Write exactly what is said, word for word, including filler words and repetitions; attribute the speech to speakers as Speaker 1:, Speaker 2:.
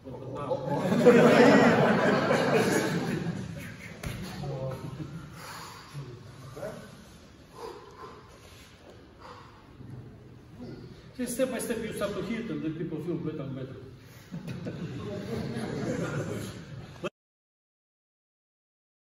Speaker 1: But now. See, step by step you start to hit and then people feel better and better.